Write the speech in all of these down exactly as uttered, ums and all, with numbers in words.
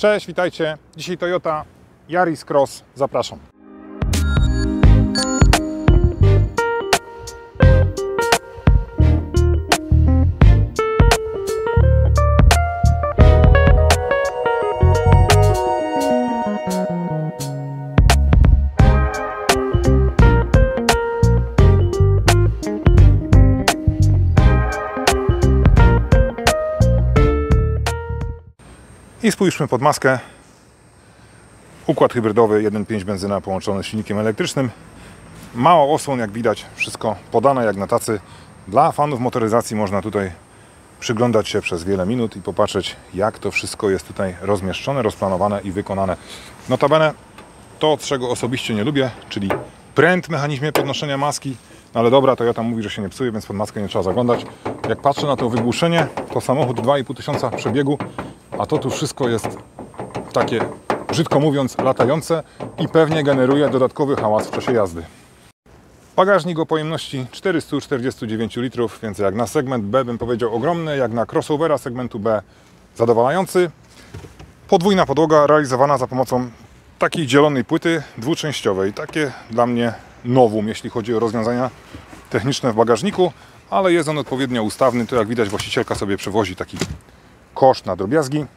Cześć, witajcie. Dzisiaj Toyota Yaris Cross. Zapraszam. I spójrzmy pod maskę. Układ hybrydowy jeden przecinek pięć benzyna połączony z silnikiem elektrycznym. Mało osłon, jak widać, wszystko podane jak na tacy. Dla fanów motoryzacji można tutaj przyglądać się przez wiele minut i popatrzeć, jak to wszystko jest tutaj rozmieszczone, rozplanowane i wykonane. Notabene to, czego osobiście nie lubię, czyli pręt w mechanizmie podnoszenia maski. No ale dobra, Toyota mówi, że się nie psuje, więc pod maskę nie trzeba zaglądać. Jak patrzę na to wygłuszenie, to samochód dwa i pół tysiąca przebiegu, a to tu wszystko jest takie, brzydko mówiąc, latające i pewnie generuje dodatkowy hałas w czasie jazdy. Bagażnik o pojemności czterysta czterdzieści dziewięć litrów, więc jak na segment B bym powiedział ogromny, jak na crossovera segmentu B zadowalający. Podwójna podłoga realizowana za pomocą takiej dzielonej płyty dwuczęściowej. Takie dla mnie nowum, jeśli chodzi o rozwiązania techniczne w bagażniku, ale jest on odpowiednio ustawny. To jak widać, właścicielka sobie przewozi taki kosz na drobiazgi.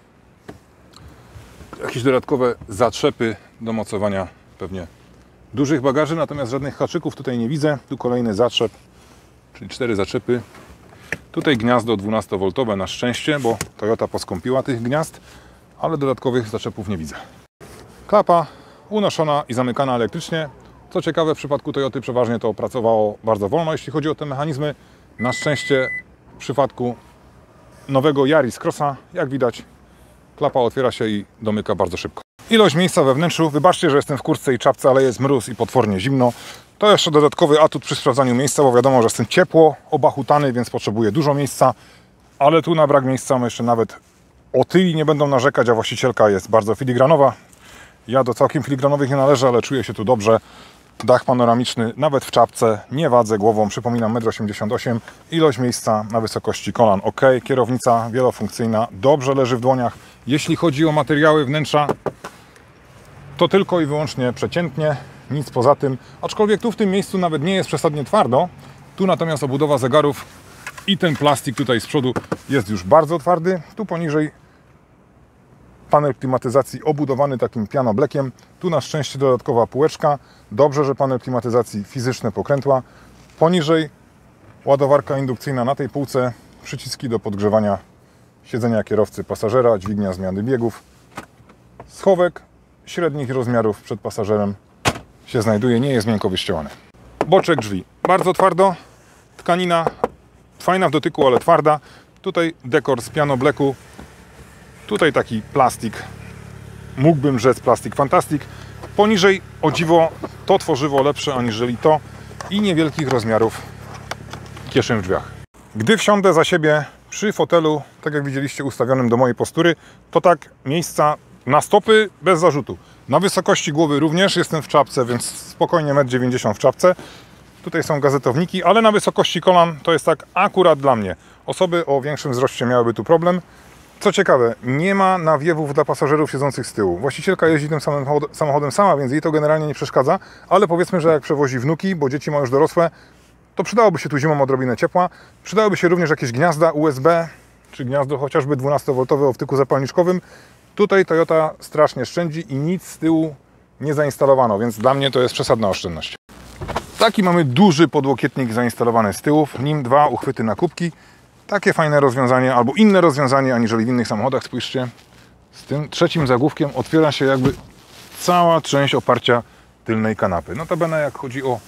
Jakieś dodatkowe zatrzepy do mocowania pewnie dużych bagaży, natomiast żadnych haczyków tutaj nie widzę. Tu kolejny zatrzep, czyli cztery zatrzepy. Tutaj gniazdo dwunastowoltowe na szczęście, bo Toyota poskąpiła tych gniazd, ale dodatkowych zaczepów nie widzę. Klapa unoszona i zamykana elektrycznie. Co ciekawe, w przypadku Toyoty przeważnie to pracowało bardzo wolno, jeśli chodzi o te mechanizmy. Na szczęście w przypadku nowego Yaris Crossa, jak widać, klapa otwiera się i domyka bardzo szybko. Ilość miejsca we wnętrzu. Wybaczcie, że jestem w kurtce i czapce, ale jest mróz i potwornie zimno. To jeszcze dodatkowy atut przy sprawdzaniu miejsca, bo wiadomo, że jestem ciepło, obachutany, więc potrzebuję dużo miejsca. Ale tu na brak miejsca jeszcze nawet otyli nie będą narzekać, a właścicielka jest bardzo filigranowa. Ja do całkiem filigranowych nie należę, ale czuję się tu dobrze. Dach panoramiczny, nawet w czapce, nie wadzę głową, przypominam metr osiemdziesiąt osiem. Ilość miejsca na wysokości kolan ok. Kierownica wielofunkcyjna, dobrze leży w dłoniach. Jeśli chodzi o materiały wnętrza, to tylko i wyłącznie przeciętnie, nic poza tym. Aczkolwiek tu w tym miejscu nawet nie jest przesadnie twardo. Tu natomiast obudowa zegarów i ten plastik tutaj z przodu jest już bardzo twardy. Tu poniżej panel klimatyzacji obudowany takim pianoblekiem. Tu na szczęście dodatkowa półeczka. Dobrze, że panel klimatyzacji fizyczne pokrętła. Poniżej ładowarka indukcyjna na tej półce. Przyciski do podgrzewania siedzenia kierowcy, pasażera, dźwignia zmiany biegów. Schowek średnich rozmiarów przed pasażerem się znajduje. Nie jest miękko wyścielony. Boczek drzwi. Bardzo twardo. Tkanina fajna w dotyku, ale twarda. Tutaj dekor z pianobleku. Tutaj taki plastik, mógłbym rzec plastik fantastic. Poniżej, o dziwo, to tworzywo lepsze aniżeli to i niewielkich rozmiarów kieszeń w drzwiach. Gdy wsiądę za siebie przy fotelu, tak jak widzieliście, ustawionym do mojej postury, to tak miejsca na stopy bez zarzutu. Na wysokości głowy również jestem w czapce, więc spokojnie metr dziewięćdziesiąt w czapce. Tutaj są gazetowniki, ale na wysokości kolan to jest tak akurat dla mnie. Osoby o większym wzroście miałyby tu problem. Co ciekawe, nie ma nawiewów dla pasażerów siedzących z tyłu. Właścicielka jeździ tym samym samochodem sama, więc jej to generalnie nie przeszkadza, ale powiedzmy, że jak przewozi wnuki, bo dzieci ma już dorosłe, to przydałoby się tu zimą odrobinę ciepła. Przydałyby się również jakieś gniazda U S B, czy gniazdo chociażby dwunastowoltowe o wtyku zapalniczkowym. Tutaj Toyota strasznie szczędzi i nic z tyłu nie zainstalowano, więc dla mnie to jest przesadna oszczędność. Taki mamy duży podłokietnik zainstalowany z tyłu, w nim dwa uchwyty na kubki. Takie fajne rozwiązanie, albo inne rozwiązanie, aniżeli w innych samochodach. Spójrzcie, z tym trzecim zagłówkiem otwiera się jakby cała część oparcia tylnej kanapy. Notabene jak chodzi o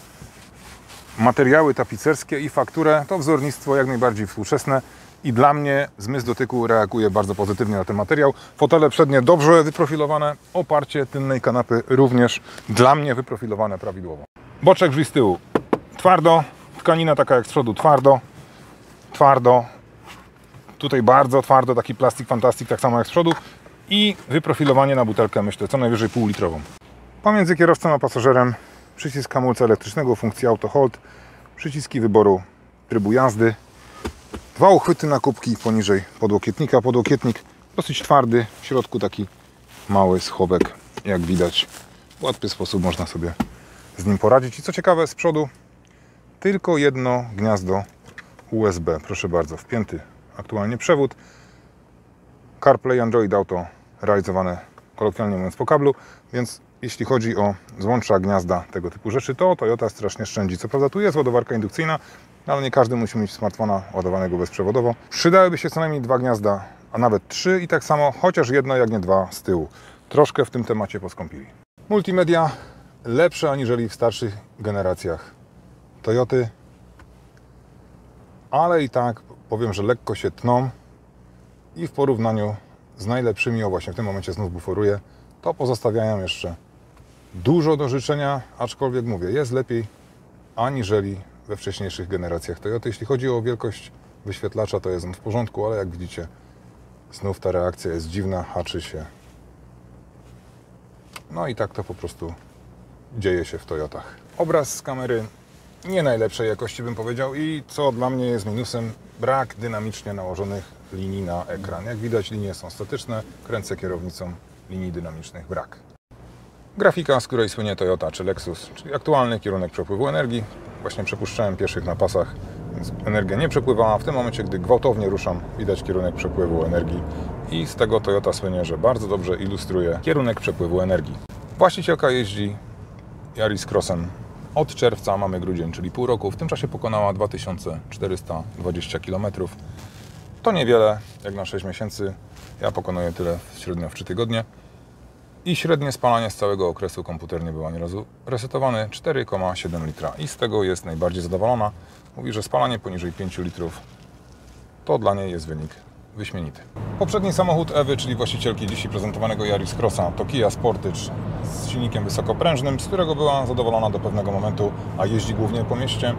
materiały tapicerskie i fakturę, to wzornictwo jak najbardziej współczesne i dla mnie zmysł dotyku reaguje bardzo pozytywnie na ten materiał. Fotele przednie dobrze wyprofilowane, oparcie tylnej kanapy również dla mnie wyprofilowane prawidłowo. Boczek drzwi z tyłu twardo, tkanina taka jak z przodu twardo. Twardo, tutaj bardzo twardo, taki plastik fantastic, tak samo jak z przodu i wyprofilowanie na butelkę, myślę, co najwyżej półlitrową. Pomiędzy kierowcą a pasażerem przycisk hamulca elektrycznego funkcji Auto Hold, przyciski wyboru trybu jazdy, dwa uchwyty na kubki poniżej podłokietnika, podłokietnik dosyć twardy, w środku taki mały schowek, jak widać. W łatwy sposób można sobie z nim poradzić. I co ciekawe, z przodu tylko jedno gniazdo U S B. Proszę bardzo, wpięty aktualnie przewód. CarPlay, Android Auto realizowane kolokwialnie mówiąc po kablu, więc jeśli chodzi o złącza, gniazda, tego typu rzeczy, to Toyota strasznie szczędzi. Co prawda tu jest ładowarka indukcyjna, ale nie każdy musi mieć smartfona ładowanego bezprzewodowo. Przydałyby się co najmniej dwa gniazda, a nawet trzy i tak samo, chociaż jedno, jak nie dwa z tyłu. Troszkę w tym temacie poskąpili. Multimedia lepsze aniżeli w starszych generacjach Toyoty, ale i tak powiem, że lekko się tną i w porównaniu z najlepszymi, o właśnie w tym momencie znów buforuję, to pozostawiają jeszcze dużo do życzenia, aczkolwiek mówię, jest lepiej aniżeli we wcześniejszych generacjach Toyoty. Jeśli chodzi o wielkość wyświetlacza, to jest on w porządku, ale jak widzicie, znów ta reakcja jest dziwna, haczy się. No i tak to po prostu dzieje się w Toyotach. Obraz z kamery nie najlepszej jakości, bym powiedział, i co dla mnie jest minusem, brak dynamicznie nałożonych linii na ekran. Jak widać, linie są statyczne, kręcę kierownicą, linii dynamicznych brak. Grafika, z której słynie Toyota czy Lexus, czyli aktualny kierunek przepływu energii. Właśnie przepuszczałem pieszych na pasach, więc energia nie przepływała. W tym momencie, gdy gwałtownie ruszam, widać kierunek przepływu energii i z tego Toyota słynie, że bardzo dobrze ilustruje kierunek przepływu energii. Właścicielka jeździ Yaris Crossem od czerwca, mamy grudzień, czyli pół roku. W tym czasie pokonała dwa tysiące czterysta dwadzieścia kilometrów. To niewiele, jak na sześć miesięcy. Ja pokonuję tyle średnio w trzy tygodnie. I średnie spalanie z całego okresu komputer nie był ani razu resetowany, cztery przecinek siedem litra. I z tego jest najbardziej zadowolona. Mówi, że spalanie poniżej pięciu litrów to dla niej jest wynik wyśmienity. Poprzedni samochód Ewy, czyli właścicielki dzisiaj prezentowanego Yaris Crossa, to Kia Sportage z silnikiem wysokoprężnym, z którego była zadowolona do pewnego momentu, a jeździ głównie po mieście.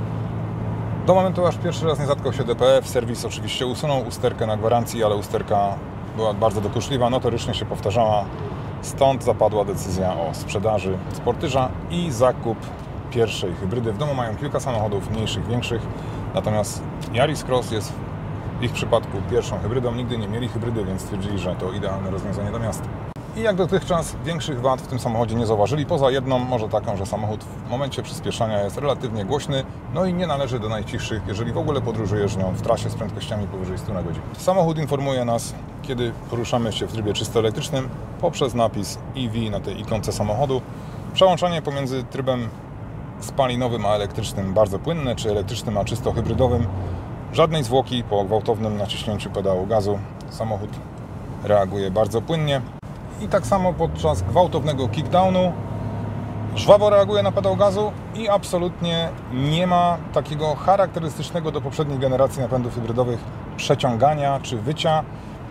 Do momentu, aż pierwszy raz nie zatkał się D P F. Serwis oczywiście usunął usterkę na gwarancji, ale usterka była bardzo dokuczliwa, notorycznie się powtarzała. Stąd zapadła decyzja o sprzedaży Sportage'a i zakup pierwszej hybrydy. W domu mają kilka samochodów, mniejszych, większych, natomiast Yaris Cross jest w ich przypadku pierwszą hybrydą. Nigdy nie mieli hybrydy, więc stwierdzili, że to idealne rozwiązanie do miasta. I jak dotychczas większych wad w tym samochodzie nie zauważyli, poza jedną, może taką, że samochód w momencie przyspieszania jest relatywnie głośny, no i nie należy do najcichszych, jeżeli w ogóle podróżujesz nią w trasie z prędkościami powyżej stu na godzinę. Samochód informuje nas, kiedy poruszamy się w trybie czysto elektrycznym, poprzez napis E V na tej ikonce samochodu. Przełączanie pomiędzy trybem spalinowym a elektrycznym bardzo płynne, czy elektrycznym a czysto hybrydowym. Żadnej zwłoki po gwałtownym naciśnięciu pedału gazu. Samochód reaguje bardzo płynnie. I tak samo podczas gwałtownego kickdownu żwawo reaguje na pedał gazu i absolutnie nie ma takiego charakterystycznego do poprzednich generacji napędów hybrydowych przeciągania czy wycia.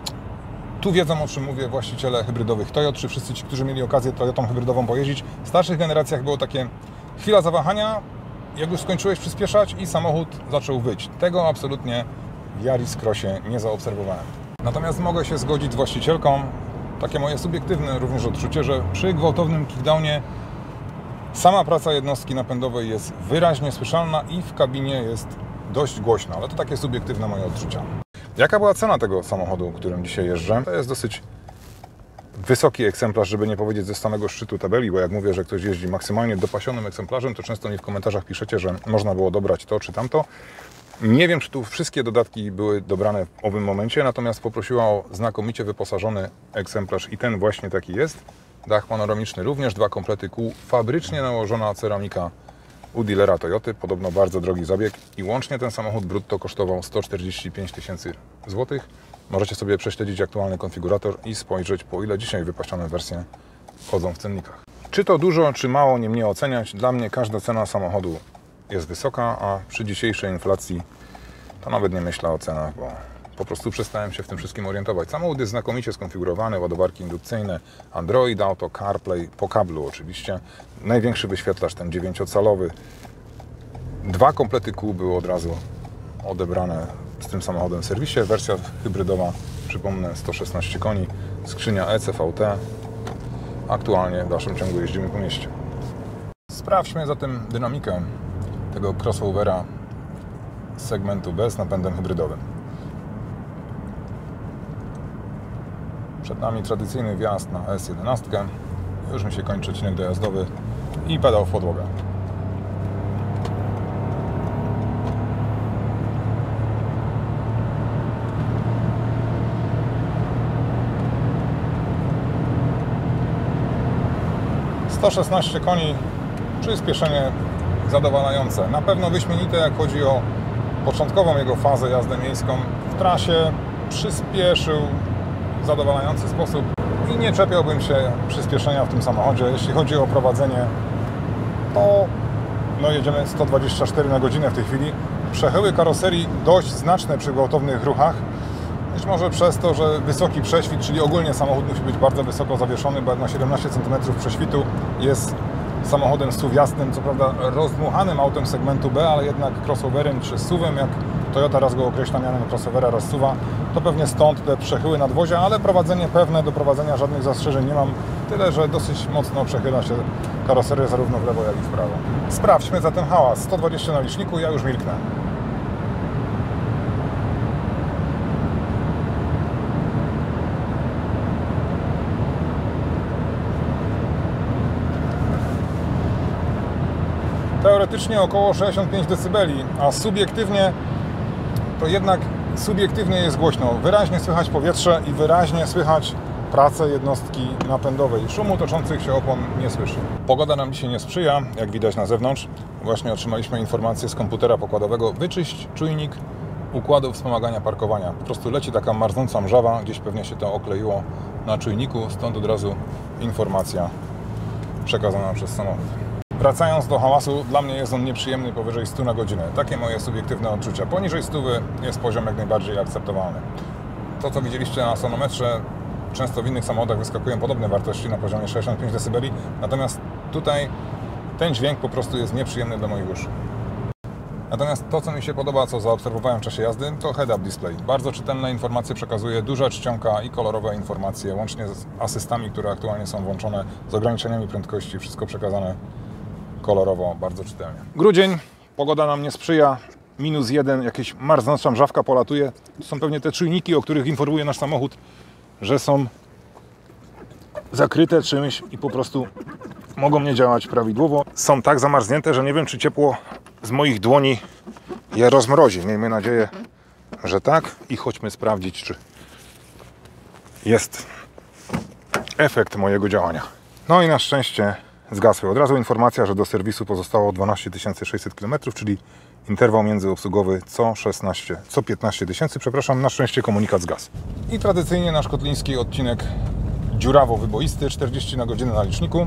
Tu wiedzą, o czym mówię, właściciele hybrydowych Toyot, czy wszyscy ci, którzy mieli okazję Toyotą hybrydową pojeździć. W starszych generacjach było takie chwila zawahania, jak już skończyłeś przyspieszać i samochód zaczął wyć. Tego absolutnie w Yaris Crossie nie zaobserwowałem. Natomiast mogę się zgodzić z właścicielką, takie moje subiektywne również odczucie, że przy gwałtownym kickdownie sama praca jednostki napędowej jest wyraźnie słyszalna i w kabinie jest dość głośna, ale to takie subiektywne moje odczucia. Jaka była cena tego samochodu, którym dzisiaj jeżdżę? To jest dosyć wysoki egzemplarz, żeby nie powiedzieć ze samego szczytu tabeli, bo jak mówię, że ktoś jeździ maksymalnie dopasionym egzemplarzem, to często mi w komentarzach piszecie, że można było dobrać to czy tamto. Nie wiem, czy tu wszystkie dodatki były dobrane w owym momencie, natomiast poprosiła o znakomicie wyposażony egzemplarz i ten właśnie taki jest. Dach panoramiczny również, dwa komplety kół, fabrycznie nałożona ceramika u dealera Toyoty, podobno bardzo drogi zabieg i łącznie ten samochód brutto kosztował sto czterdzieści pięć tysięcy złotych. Możecie sobie prześledzić aktualny konfigurator i spojrzeć, po ile dzisiaj wypasione wersje chodzą w cennikach. Czy to dużo, czy mało, nie mnie oceniać. Dla mnie każda cena samochodu jest wysoka, a przy dzisiejszej inflacji to nawet nie myślę o cenach, bo po prostu przestałem się w tym wszystkim orientować. Samochód jest znakomicie skonfigurowany, ładowarki indukcyjne, Android Auto, CarPlay, po kablu oczywiście. Największy wyświetlacz, ten dziewięciocalowy. Dwa komplety kół były od razu odebrane z tym samochodem w serwisie. Wersja hybrydowa, przypomnę, sto szesnaście koni, skrzynia E C V T. Aktualnie w dalszym ciągu jeździmy po mieście. Sprawdźmy zatem dynamikę tego crossovera z segmentu B z napędem hybrydowym. Przed nami tradycyjny wjazd na S jedenaście. Już mi się kończy odcinek dojazdowy i pedał w podłogę. sto szesnaście koni, przyspieszenie zadowalające. Na pewno wyśmienite, jak chodzi o początkową jego fazę, jazdę miejską. W trasie przyspieszył w zadowalający sposób i nie czepiałbym się przyspieszenia w tym samochodzie. Jeśli chodzi o prowadzenie, to no jedziemy sto dwadzieścia cztery na godzinę w tej chwili. Przechyły karoserii dość znaczne przy gwałtownych ruchach. Być może przez to, że wysoki prześwit, czyli ogólnie samochód musi być bardzo wysoko zawieszony, bo jak ma siedemnaście centymetrów prześwitu, jest samochodem S U V jasnym, co prawda rozdmuchanym autem segmentu B, ale jednak crossoverem czy S U V-em, jak Toyota raz go określa mianem crossovera, raz S U V-a, to pewnie stąd te przechyły nadwozia, ale prowadzenie pewne, do prowadzenia żadnych zastrzeżeń nie mam, tyle że dosyć mocno przechyla się karoseria zarówno w lewo, jak i w prawo. Sprawdźmy zatem hałas. sto dwadzieścia na liczniku, ja już milknę. Teoretycznie około sześćdziesiąt pięć decybeli, a subiektywnie to jednak subiektywnie jest głośno. Wyraźnie słychać powietrze i wyraźnie słychać pracę jednostki napędowej. Szumu toczących się opon nie słyszy. Pogoda nam dzisiaj nie sprzyja, jak widać na zewnątrz. Właśnie otrzymaliśmy informację z komputera pokładowego: wyczyść czujnik układu wspomagania parkowania. Po prostu leci taka marznąca mrzawa, gdzieś pewnie się to okleiło na czujniku, stąd od razu informacja przekazana przez samochód. Wracając do hałasu, dla mnie jest on nieprzyjemny powyżej stu na godzinę. Takie moje subiektywne odczucia. Poniżej stu jest poziom jak najbardziej akceptowalny. To, co widzieliście na sonometrze, często w innych samochodach wyskakują podobne wartości na poziomie sześćdziesiąt pięć decybeli, natomiast tutaj ten dźwięk po prostu jest nieprzyjemny dla moich uszu. Natomiast to, co mi się podoba, co zaobserwowałem w czasie jazdy, to head-up display. Bardzo czytelne informacje przekazuje, duża czcionka i kolorowe informacje, łącznie z asystami, które aktualnie są włączone, z ograniczeniami prędkości, wszystko przekazane kolorowo, bardzo czytelnie. Grudzień, pogoda nam nie sprzyja, minus jeden, jakieś marznąca mrzawka polatuje. To są pewnie te czujniki, o których informuje nasz samochód, że są zakryte czymś i po prostu mogą nie działać prawidłowo. Są tak zamarznięte, że nie wiem, czy ciepło z moich dłoni je rozmrozi. Miejmy nadzieję, że tak i chodźmy sprawdzić, czy jest efekt mojego działania. No i na szczęście zgasły. Od razu informacja, że do serwisu pozostało dwanaście tysięcy sześćset kilometrów, czyli interwał międzyobsługowy co szesnaście, co piętnaście tysięcy, przepraszam, na szczęście komunikat zgasł. I tradycyjnie nasz kotliński odcinek dziurawo-wyboisty, czterdzieści na godzinę na liczniku.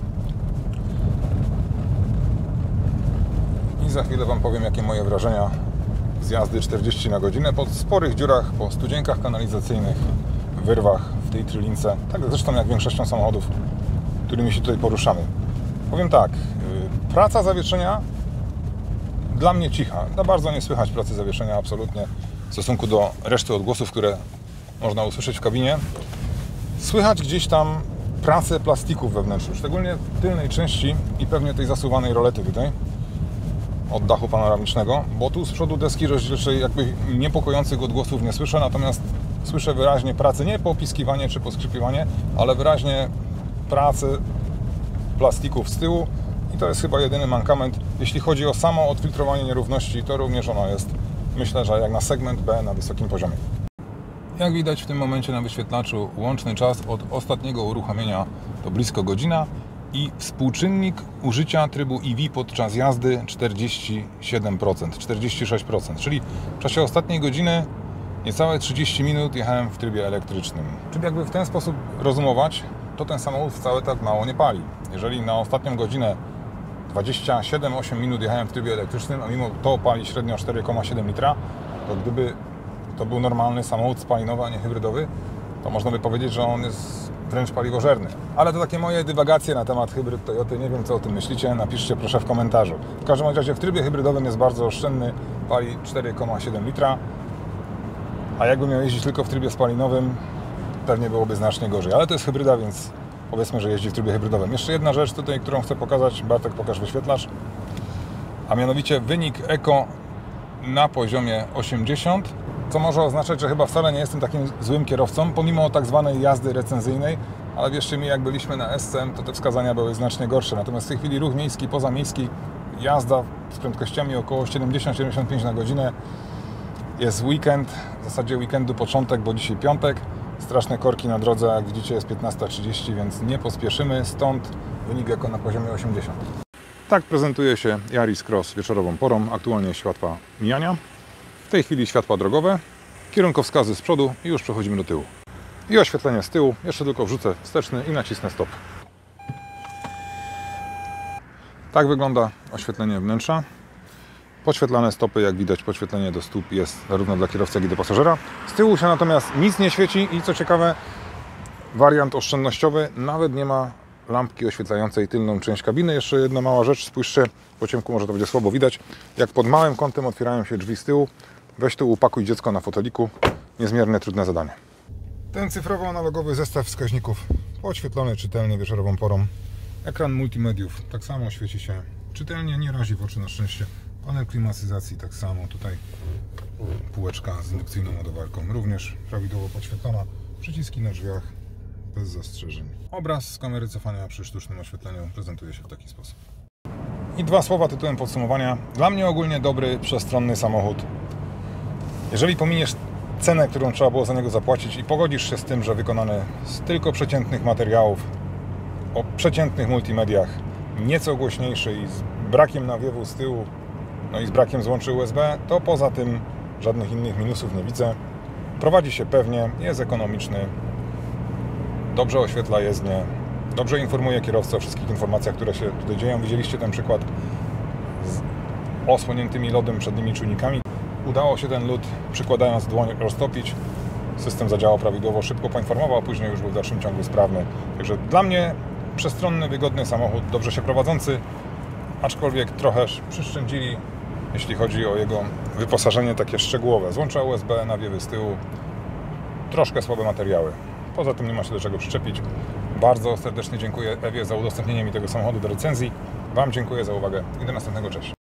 I za chwilę Wam powiem, jakie moje wrażenia z jazdy czterdzieści na godzinę po sporych dziurach, po studzienkach kanalizacyjnych, wyrwach w tej trylince, tak zresztą jak większością samochodów, którymi się tutaj poruszamy. Powiem tak, praca zawieszenia dla mnie cicha. Za bardzo nie słychać pracy zawieszenia absolutnie w stosunku do reszty odgłosów, które można usłyszeć w kabinie. Słychać gdzieś tam pracę plastików wewnętrznych, szczególnie w tylnej części i pewnie tej zasuwanej rolety tutaj od dachu panoramicznego, bo tu z przodu deski rozdzielczej jakby niepokojących odgłosów nie słyszę, natomiast słyszę wyraźnie pracę, nie popiskiwanie czy poskrzypiwanie, ale wyraźnie pracę plastików z tyłu i to jest chyba jedyny mankament. Jeśli chodzi o samo odfiltrowanie nierówności, to również ono jest, myślę, że jak na segment B na wysokim poziomie. Jak widać w tym momencie na wyświetlaczu, łączny czas od ostatniego uruchomienia to blisko godzina i współczynnik użycia trybu E V podczas jazdy czterdzieści siedem procent, czterdzieści sześć procent, czyli w czasie ostatniej godziny niecałe trzydzieści minut jechałem w trybie elektrycznym. Czyli jakby w ten sposób rozumować, to ten samochód wcale tak mało nie pali. Jeżeli na ostatnią godzinę dwadzieścia siedem osiem minut jechałem w trybie elektrycznym, a mimo to pali średnio cztery przecinek siedem litra, to gdyby to był normalny samochód spalinowy, a nie hybrydowy, to można by powiedzieć, że on jest wręcz paliwożerny. Ale to takie moje dywagacje na temat hybryd Toyoty. Nie wiem, co o tym myślicie. Napiszcie proszę w komentarzu. W każdym razie w trybie hybrydowym jest bardzo oszczędny, pali cztery przecinek siedem litra, a jakby miał jeździć tylko w trybie spalinowym, pewnie byłoby znacznie gorzej. Ale to jest hybryda, więc powiedzmy, że jeździ w trybie hybrydowym. Jeszcze jedna rzecz tutaj, którą chcę pokazać. Bartek, pokaż wyświetlacz. A mianowicie wynik eko na poziomie osiemdziesiąt. co może oznaczać, że chyba wcale nie jestem takim złym kierowcą, pomimo tak zwanej jazdy recenzyjnej, ale wierzcie mi, jak byliśmy na S C M, to te wskazania były znacznie gorsze. Natomiast w tej chwili ruch miejski, pozamiejski, jazda z prędkościami około siedemdziesiąt do siedemdziesięciu pięciu na godzinę. Jest weekend, w zasadzie weekendu początek, bo dzisiaj piątek. Straszne korki na drodze, jak widzicie jest piętnasta trzydzieści, więc nie pospieszymy, stąd wynik jako na poziomie osiemdziesiąt. Tak prezentuje się Yaris Cross wieczorową porą, aktualnie światła mijania. W tej chwili światła drogowe, kierunkowskazy z przodu i już przechodzimy do tyłu. I oświetlenie z tyłu, jeszcze tylko wrzucę wsteczny i nacisnę stop. Tak wygląda oświetlenie wnętrza. Podświetlane stopy, jak widać, podświetlenie do stóp jest zarówno dla kierowcy, jak i do pasażera. Z tyłu się natomiast nic nie świeci i co ciekawe, wariant oszczędnościowy nawet nie ma lampki oświetlającej tylną część kabiny. Jeszcze jedna mała rzecz, spójrzcie, po ciemku może to będzie słabo widać, jak pod małym kątem otwierają się drzwi z tyłu. Weź tu, upakuj dziecko na foteliku. Niezmiernie trudne zadanie. Ten cyfrowo-analogowy zestaw wskaźników podświetlony czytelnie wieczorową porą. Ekran multimediów tak samo świeci się czytelnie, nie razi w oczy na szczęście. Panel klimatyzacji tak samo, tutaj półeczka z indukcyjną ładowarką również prawidłowo podświetlona. Przyciski na drzwiach bez zastrzeżeń. Obraz z kamery cofania przy sztucznym oświetleniu prezentuje się w taki sposób. I dwa słowa tytułem podsumowania. Dla mnie ogólnie dobry, przestronny samochód. Jeżeli pominiesz cenę, którą trzeba było za niego zapłacić i pogodzisz się z tym, że wykonany z tylko przeciętnych materiałów, o przeciętnych multimediach, nieco głośniejszy i z brakiem nawiewu z tyłu, no i z brakiem złączy U S B, to poza tym żadnych innych minusów nie widzę. Prowadzi się pewnie, jest ekonomiczny, dobrze oświetla jezdnię, dobrze informuje kierowcę o wszystkich informacjach, które się tutaj dzieją. Widzieliście ten przykład z osłoniętymi lodem przednimi czujnikami. Udało się ten lód, przykładając dłoń, roztopić. System zadziałał prawidłowo, szybko poinformował, a później już był w dalszym ciągu sprawny. Także dla mnie przestronny, wygodny samochód, dobrze się prowadzący, aczkolwiek trochę przyszczędzili, jeśli chodzi o jego wyposażenie takie szczegółowe. Złącza U S B, nawiewy z tyłu, troszkę słabe materiały. Poza tym nie ma się do czego przyczepić. Bardzo serdecznie dziękuję Ewie za udostępnienie mi tego samochodu do recenzji. Wam dziękuję za uwagę i do następnego, cześć.